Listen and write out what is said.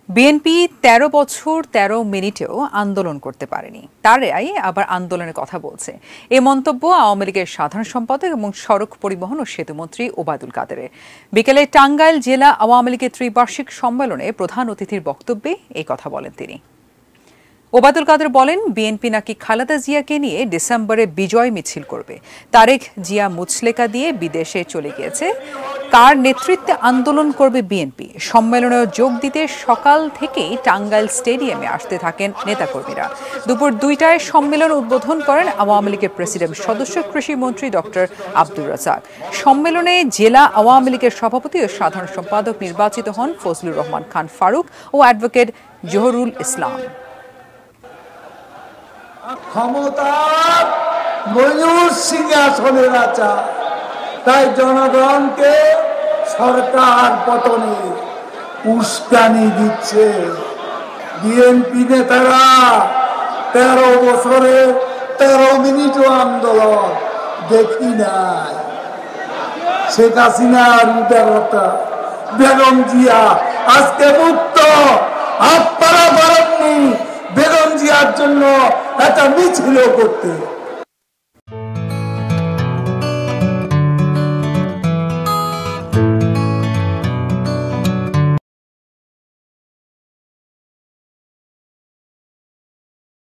BNP ১৩ বছর ১৩ মিনিটেও আন্দোলন করতে পারেনি, তারাই আবার আন্দোলনের কথা বলছে। এ মন্তব্য আওয়ামী লীগের সাধারণ সম্পাদক এবং সড়ক পরিবহন ও সেতুমন্ত্রী ওবায়দুল কাদেরের। বিকেলে টাঙ্গাইল জেলা আওয়ামী লীগের ত্রিবার্ষিক সম্মেলনে প্রধান অতিথির বক্তব্যে এই কথা বলেন তিনি। ওবায়দুল কাদের বলেন, বিএনপি নাকি খালেদা জিয়াকে নিয়ে ডিসেম্বরে বিজয় মিছিল করবে। তারেক জিয়া মুচলেকা দিয়ে বিদেশে চলে গিয়েছে। কার নেতৃত্বে আন্দোলন করবে বিএনপি? সম্মেলনে যোগ দিতে সকাল থেকেই টাঙ্গাইল স্টেডিয়ামে আসতে থাকেন নেতাকর্মীরা। দুপুর ২টায় সম্মেলন উদ্বোধন করেন আওয়ামী লীগের প্রেসিডেন্ট সদস্য কৃষিমন্ত্রী ডক্টর আব্দুর রাজ্জাক। সম্মেলনে জেলা আওয়ামী লীগের সভাপতি ও সাধারণ সম্পাদক নির্বাচিত হন ফজলুর রহমান খান ফারুক ও অ্যাডভোকেট জহুরুল ইসলাম। ক্ষমতার ময়ূর সিংহাসনে রাজা, তাই জনগণকে সরকার পতনে উস্কানি দিচ্ছে বিএনপি নেতারা। ১৩ বছরে ১৩ মিনিটও আন্দোলন দেখি নাই। শেখ হাসিনার উদারতা, বেগম জিয়া আজকে মুক্ত। আপনারা পারেননি বেগম জিয়ার জন্য একটা মিছিল করতে।